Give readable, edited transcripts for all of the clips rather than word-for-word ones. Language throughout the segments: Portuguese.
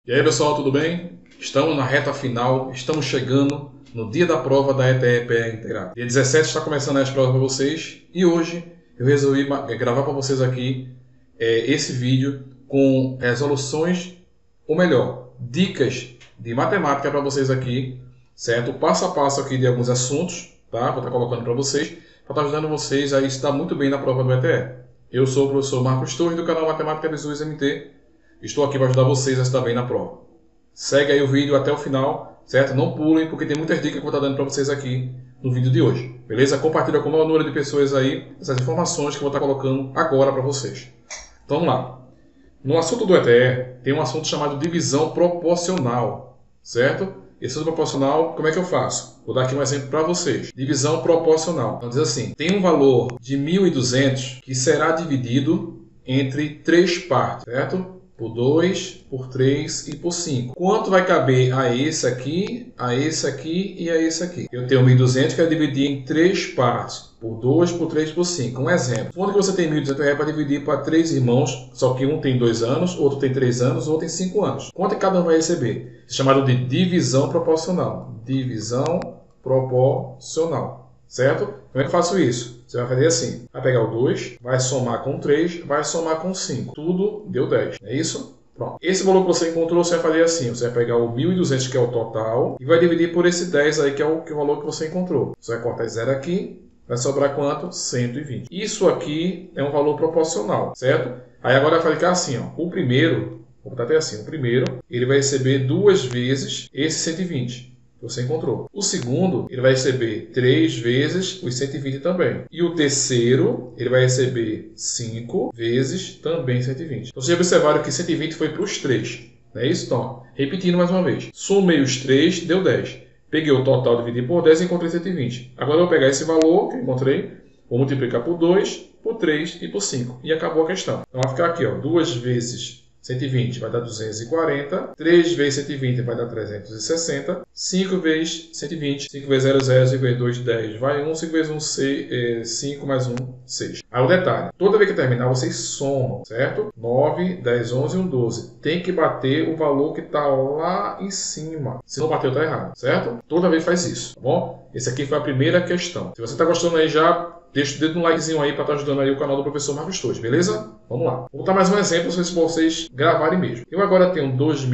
E aí pessoal, tudo bem? Estamos na reta final, estamos chegando no dia da prova da ETE-PE Integrado. Dia 17 está começando as provas para vocês e hoje eu resolvi gravar para vocês aqui esse vídeo com resoluções, ou melhor, dicas de matemática para vocês aqui, certo? Passo a passo aqui de alguns assuntos, tá? Vou estar colocando para vocês, para estar ajudando vocês a estar muito bem na prova do ETE. Eu sou o professor Marcos Torres do canal Matemática Visuais MT. Estou aqui para ajudar vocês a estar bem na prova. Segue aí o vídeo até o final, certo? Não pulem, porque tem muitas dicas que eu vou estar dando para vocês aqui no vídeo de hoje. Beleza? Compartilha com o maior número de pessoas aí essas informações que eu vou estar colocando agora para vocês. Então vamos lá. No assunto do ETE, tem um assunto chamado divisão proporcional, certo? Esse é proporcional, como é que eu faço? Vou dar aqui um exemplo para vocês. Divisão proporcional. Então diz assim, tem um valor de 1.200 que será dividido entre 3 partes, certo? Por 2, por 3 e por 5. Quanto vai caber a esse aqui e a esse aqui? Eu tenho 1.200 que é dividir em 3 partes. Por 2, por 3, por 5. Um exemplo. Quando você tem 1.200 é para dividir para 3 irmãos, só que um tem 2 anos, outro tem 3 anos, outro tem 5 anos. Quanto cada um vai receber? Isso é chamado de divisão proporcional. Divisão proporcional. Certo? Como é que eu faço isso? Você vai fazer assim. Vai pegar o 2, vai somar com 3, vai somar com 5. Tudo deu 10. É isso? Pronto. Esse valor que você encontrou, você vai fazer assim. Você vai pegar o 1.200, que é o total, e vai dividir por esse 10 aí, que é o valor que você encontrou. Você vai cortar 0 aqui. Vai sobrar quanto? 120. Isso aqui é um valor proporcional, certo? Aí agora vai ficar assim, ó. O primeiro, vou botar até assim. O primeiro, ele vai receber 2 vezes esse 120. Você encontrou. O segundo, ele vai receber 3 vezes os 120 também. E o terceiro, ele vai receber 5 vezes também 120. Então, vocês observaram que 120 foi para os 3. Não é isso? Então, repetindo mais uma vez. Somei os 3, deu 10. Peguei o total, dividi por 10 e encontrei 120. Agora eu vou pegar esse valor que eu encontrei, vou multiplicar por 2, por 3 e por 5. E acabou a questão. Então, vai ficar aqui, ó, 2 vezes 120 vai dar 240, 3 vezes 120 vai dar 360, 5 vezes 120, 5 vezes 0, 0, 5 vezes 2, 10, vai 1, 5 vezes 1, 6, 5 mais 1, 6. Aí o detalhe, toda vez que terminar, vocês somam, certo? 9, 10, 11 e 1, 12. Tem que bater o valor que está lá em cima. Se não bateu, está errado, certo? Toda vez faz isso, tá bom? Esse aqui foi a primeira questão. Se você está gostando aí já, deixa o dedo no likezinho aí para estar ajudando aí o canal do professor Marcos Torres, beleza? Vamos lá. Vou botar mais um exemplo para vocês gravarem mesmo. Eu agora tenho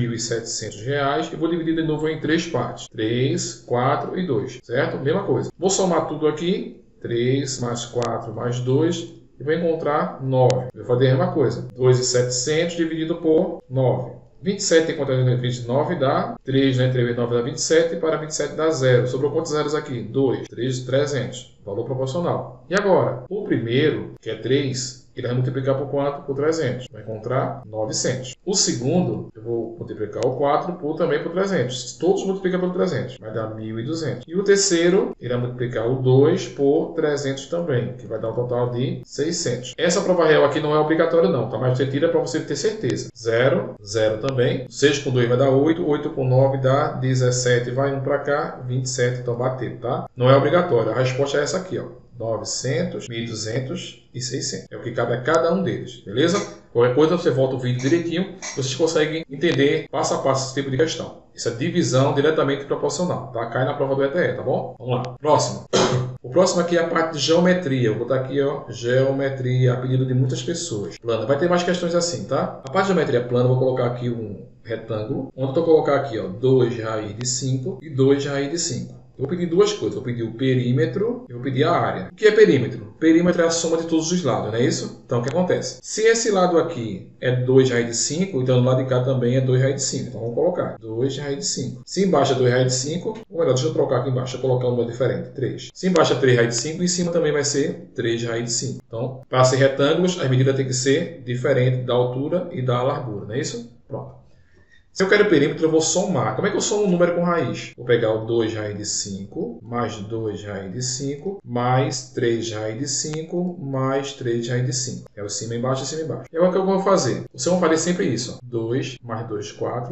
R$2.700 e vou dividir de novo em 3 partes. 3, 4 e 2, certo? Mesma coisa. Vou somar tudo aqui. 3 mais 4 mais 2 e vou encontrar 9. Eu vou fazer a mesma coisa. 2.700 dividido por 9. 27 tem quanto vezes 29 dá 3, né? 3 vezes 9 dá 27 e para 27 dá 0. Sobrou quantos zeros aqui? 2. 3, 300. Valor proporcional. E agora? O primeiro, que é 3, ele vai multiplicar por quanto? Por 300. Vai encontrar 900. O segundo, eu vou multiplicar o 4 também por 300. Todos multiplicam por 300. Vai dar 1.200. E o terceiro, ele vai multiplicar o 2 por 300 também, que vai dar um total de 600. Essa prova real aqui não é obrigatória não, tá? Mas você tira para você ter certeza. 0, 0 também. 6 com 2 vai dar 8. 8 com 9 dá 17. Vai 1 para cá, 27. Então bateu, tá? Não é obrigatório. A resposta é essa aqui, ó. 900, 1.200 e 600. É o que cabe a cada um deles, beleza? Qualquer coisa você volta o vídeo direitinho, vocês conseguem entender passo a passo esse tipo de questão. Isso é divisão diretamente proporcional, tá? Cai na prova do ETE, tá bom? Vamos lá. Próximo. O próximo aqui é a parte de geometria. Eu vou botar aqui, ó, geometria, a pedido de muitas pessoas. Plana. Vai ter mais questões assim, tá? A parte de geometria plana, eu vou colocar aqui um retângulo, onde eu vou colocar aqui, ó, 2 raiz de 5 e 2 raiz de 5. Eu vou pedir duas coisas. Eu vou pedir o perímetro e eu vou pedir a área. O que é perímetro? Perímetro é a soma de todos os lados, não é isso? Então, o que acontece? Se esse lado aqui é 2 raiz de 5, então do lado de cá também é 2 raiz de 5. Então, vamos colocar 2 raiz de 5. Se embaixo é 2 raiz de 5, ou melhor, deixa eu trocar aqui embaixo. Deixa eu colocar um número diferente, 3. Se embaixo é 3 raiz de 5, em cima também vai ser 3 raiz de 5. Então, para ser retângulos, as medidas têm que ser diferentes da altura e da largura, não é isso? Pronto. Se eu quero perímetro, eu vou somar. Como é que eu somo um número com raiz? Vou pegar o 2 raiz de 5, mais 2 raiz de 5, mais 3 raiz de 5, mais 3 raiz de 5. É o cima e embaixo, cima e embaixo. E agora o que eu vou fazer? Vocês vão fazer sempre isso. Ó. 2 mais 2, 4.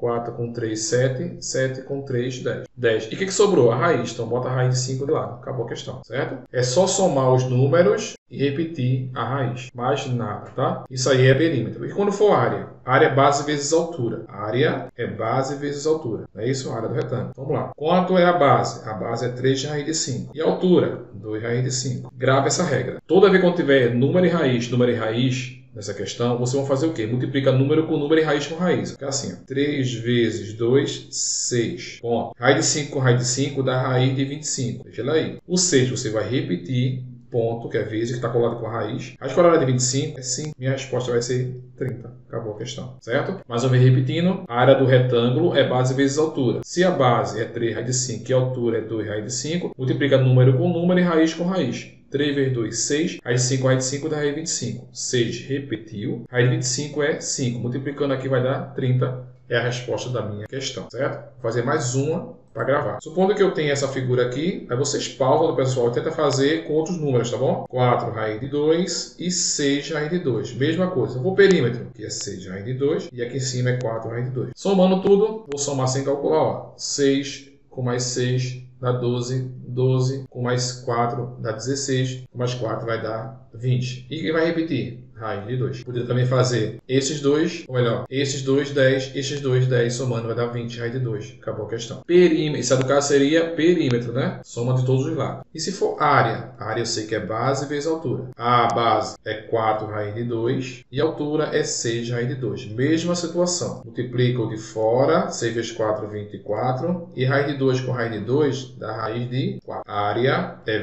4 com 3, 7. 7 com 3, 10. 10. E o que sobrou? A raiz. Então, bota a raiz de 5 de lado. Acabou a questão, certo? É só somar os números e repetir a raiz. Mais nada, tá? Isso aí é perímetro. E quando for área? Área é base vezes altura. Área é base vezes altura. Não é isso? A área do retângulo. Vamos lá. Quanto é a base? A base é 3 raiz de 5. E a altura? 2 raiz de 5. Grave essa regra. Toda vez que tiver número e raiz, nessa questão, vocês vão fazer o quê? Multiplica número com número e raiz com raiz. Fica assim, ó. 3 vezes 2, 6. Bom, raiz de 5 com raiz de 5 dá raiz de 25. Deixa ela aí. O 6 você vai repetir, ponto, que é vezes, que está colado com a raiz. A escolha de 25 é 5. Minha resposta vai ser 30. Acabou a questão, certo? Mais uma vez repetindo, a área do retângulo é base vezes altura. Se a base é 3 raiz de 5 e a altura é 2 raiz de 5, multiplica número com número e raiz com raiz. 3 vezes 2, 6. Raiz de 5, raiz de 5 dá raiz de 25. 6 repetiu. Raiz de 25 é 5. Multiplicando aqui vai dar 30. É a resposta da minha questão, certo? Vou fazer mais uma para gravar. Supondo que eu tenha essa figura aqui, aí vocês pausam, pessoal, e tenta fazer com outros números, tá bom? 4 raiz de 2 e 6 raiz de 2. Mesma coisa. Eu vou perímetro, que é 6 raiz de 2, e aqui em cima é 4 raiz de 2. Somando tudo, vou somar sem calcular, ó. 6 com mais 6 dá 12, 12 com mais 4 dá 16, com mais 4 vai dar 20. E vai repetir, raiz de 2. Poderia também fazer esses dois, ou melhor, esses dois 10, esses dois 10, somando vai dar 20, raiz de 2. Acabou a questão. Perímetro, isso no caso seria perímetro, né? Soma de todos os lados. E se for área? A área eu sei que é base vezes altura. A base é 4 raiz de 2 e a altura é 6 raiz de 2. Mesma situação. Multiplica o de fora, 6 vezes 4, 24. E raiz de 2 com raiz de 2 dá raiz de 4. A área é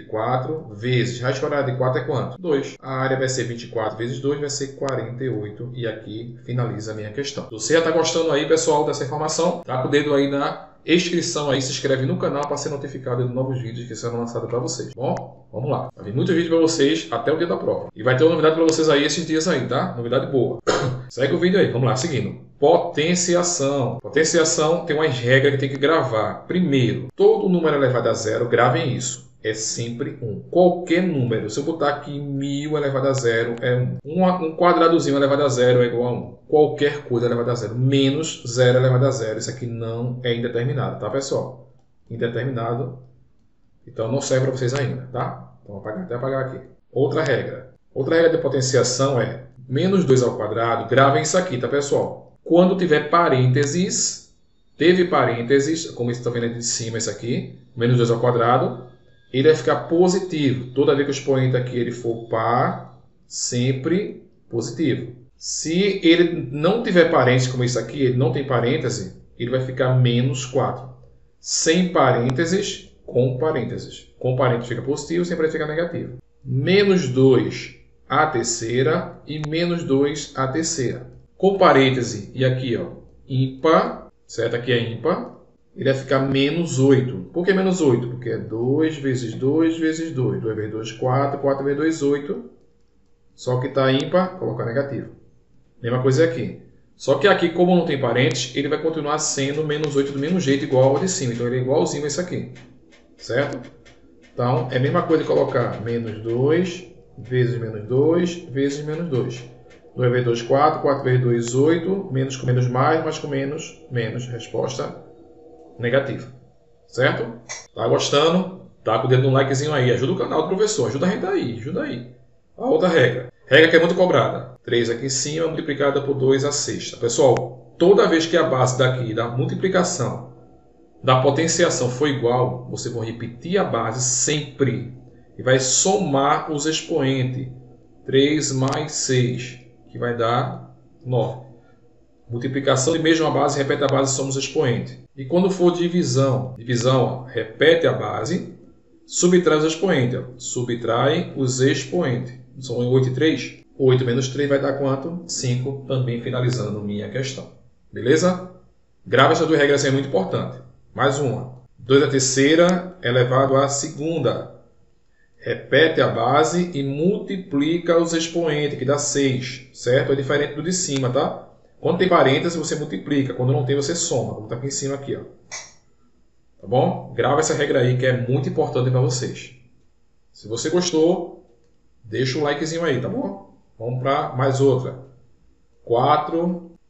24 vezes. Raiz quadrada de 4 é quanto? 2. A área vai ser 24 vezes 2, vai ser 48. E aqui finaliza a minha questão. Se você já está gostando aí, pessoal, dessa informação, tá com o dedo aí na inscrição aí, se inscreve no canal para ser notificado de novos vídeos que serão lançados para vocês. Bom, vamos lá. Vai vir muitos vídeos para vocês até o dia da prova. E vai ter uma novidade para vocês aí esses dias aí, tá? Novidade boa. Segue o vídeo aí. Vamos lá, seguindo. Potenciação. Potenciação tem umas regras que tem que gravar. Primeiro, todo número elevado a zero, gravem isso. É sempre 1. Qualquer número, se eu botar aqui 1000 elevado a zero é 1. Um quadradozinho elevado a zero é igual a 1. Qualquer coisa elevada a zero. Menos 0 elevado a zero. Isso aqui não é indeterminado, tá, pessoal? Indeterminado. Então não serve para vocês ainda, tá? Então vou até apagar aqui. Outra regra. Outra regra de potenciação é menos 2 ao quadrado. Gravem isso aqui, tá, pessoal? Quando tiver parênteses, teve parênteses, como vocês estão vendo aqui de cima, isso aqui, menos 2 ao quadrado, ele vai ficar positivo. Toda vez que o expoente aqui ele for par, sempre positivo. Se ele não tiver parênteses, como isso aqui, ele não tem parêntese, ele vai ficar menos 4. Sem parênteses, com parênteses. Com parênteses fica positivo, sem parênteses fica negativo. Menos 2 a terceira e menos 2 a terceira. Com parêntese e aqui, ó, ímpar, certo? Aqui é ímpar. Ele vai ficar menos 8. Por que menos 8? Porque é 2 vezes 2 vezes 2. 2 vezes 2, 4. 4 vezes 2, 8. Só que está ímpar, colocar negativo. Mesma coisa aqui. Só que aqui, como não tem parênteses, ele vai continuar sendo menos 8 do mesmo jeito, igual ao de cima. Então, ele é igualzinho a esse aqui. Certo? Então, é a mesma coisa de colocar menos 2 vezes menos 2 vezes menos 2. 2 vezes 2, 4. 4 vezes 2, 8. Menos com menos mais com menos, menos. Resposta negativo, certo? Tá gostando? Tá com o dedo no likezinho aí. Ajuda o canal do professor. Ajuda a gente aí. Ajuda aí. A outra regra. Regra que é muito cobrada. 3 aqui em cima multiplicada por 2 a sexta. Pessoal, toda vez que a base daqui da multiplicação, da potenciação for igual, você vai repetir a base sempre. E vai somar os expoentes. 3 mais 6, que vai dar 9. Multiplicação de mesma base, repete a base, somos expoente. E quando for divisão, ó, repete a base, subtrai os expoentes. Ó. Subtrai os expoentes. São 8 e 3. 8 menos 3 vai dar quanto? 5, também finalizando minha questão. Beleza? Grava essas duas regras, é muito importante. Mais uma. 2 a terceira elevado à segunda. Repete a base e multiplica os expoentes, que dá 6. Certo? É diferente do de cima, tá? Quando tem parênteses, você multiplica. Quando não tem, você soma. Como está aqui em cima, aqui, ó. Tá bom? Grava essa regra aí, que é muito importante para vocês. Se você gostou, deixa o likezinho aí, tá bom? Vamos para mais outra. 4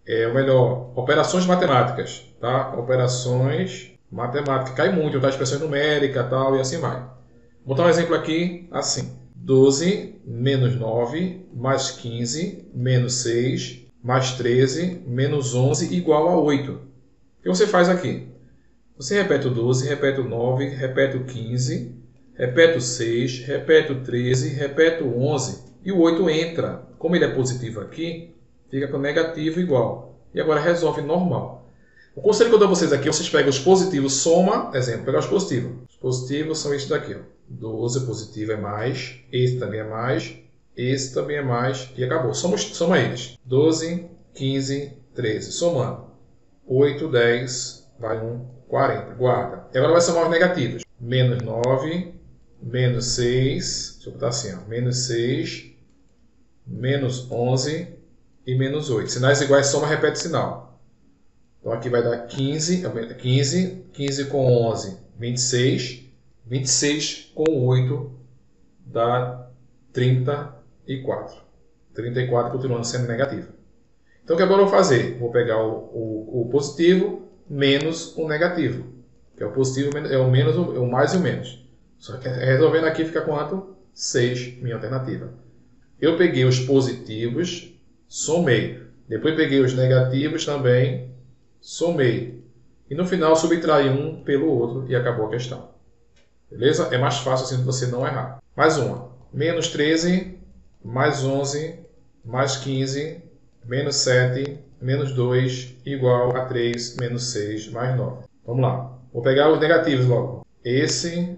ou melhor, operações matemáticas, tá? Operações matemáticas, cai muito, tá? Expressões numéricas, tal, e assim vai. Vou botar um exemplo aqui, assim. 12 menos 9 mais 15 menos 6 mais 13 menos 11 igual a 8. O que você faz aqui? Você repete o 12, repete o 9, repete o 15, repete o 6, repete o 13, repete o 11 e o 8 entra. Como ele é positivo aqui, fica com negativo igual. E agora resolve normal. O conselho que eu dou a vocês aqui, vocês pegam os positivos, soma, exemplo, pegar os positivos. Os positivos são esses daqui, ó. 12 positivo é mais, esse também é mais, esse também é mais, e acabou. Soma eles. 12, 15, 13. Somando. 8, 10, vai 1, 40. Guarda. E agora vai somar os negativos. Menos 9, menos 6, deixa eu botar assim, ó. Menos 6, menos 11 e menos 8. Sinais iguais, soma, repete sinal. Então aqui vai dar 15 com 11, 26. 26 com 8 dá 34. 34 continuando sendo negativo. Então o que agora eu vou fazer? Vou pegar o positivo menos o negativo. Que é o positivo, é o menos, o mais e o menos. Só que resolvendo aqui fica quanto? 6, minha alternativa. Eu peguei os positivos, somei. Depois peguei os negativos também, somei. E no final subtraí um pelo outro e acabou a questão. Beleza? É mais fácil assim de você não errar. Mais uma. Menos 13, mais 11, mais 15, menos 7, menos 2, igual a 3, menos 6, mais 9. Vamos lá. Vou pegar os negativos logo. Esse.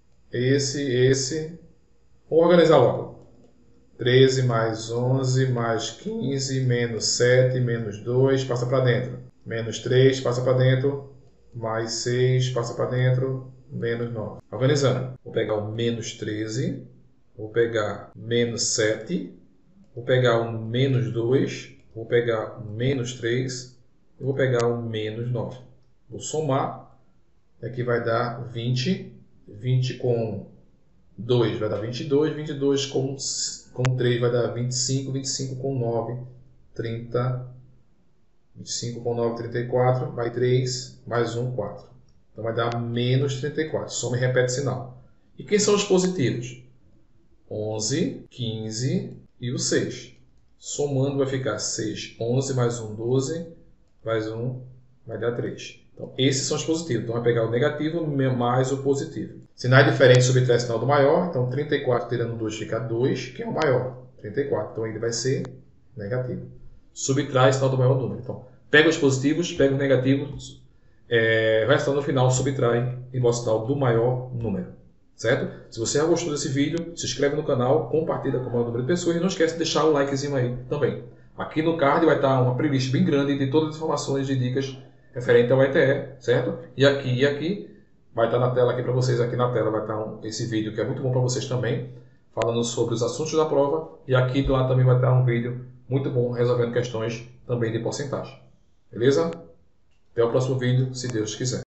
Vou organizar logo. 13 mais 11, mais 15, menos 7, menos 2, passa para dentro. Menos 3, passa para dentro. Mais 6, passa para dentro. Menos 9. Organizando. Vou pegar o menos 13. Vou pegar menos 7. Vou pegar o menos 2. Vou pegar o menos 3. E vou pegar o menos 9. Vou somar. Aqui vai dar 20. 20 com 2 vai dar 22. 22 com 3 vai dar 25. 25 com 9, 30. 25 com 9, 34. Vai 3. Mais 1, 4. Então vai dar menos 34. Soma e repete sinal. E quem são os positivos? 11, 15 e o 6. Somando vai ficar 6. 11 mais 1, 12. Mais 1 vai dar 3. Então esses são os positivos. Então vai pegar o negativo mais o positivo. Sinais diferentes subtrai sinal do maior. Então 34 tirando 2 fica 2, que é o maior. 34. Então ele vai ser negativo. Subtrai sinal do maior número. Então pega os positivos, pega os negativos. O restante no final subtrai e bota o sinal do maior número, certo? Se você já gostou desse vídeo, se inscreve no canal, compartilha com o maior número de pessoas e não esquece de deixar o likezinho aí também. Aqui no card vai estar uma playlist bem grande de todas as informações e dicas referentes ao ETE, certo? E aqui vai estar na tela aqui para vocês, aqui na tela vai estar esse vídeo que é muito bom para vocês também, falando sobre os assuntos da prova, e aqui do lado também vai estar um vídeo muito bom resolvendo questões também de porcentagem. Beleza? Até o próximo vídeo, se Deus quiser.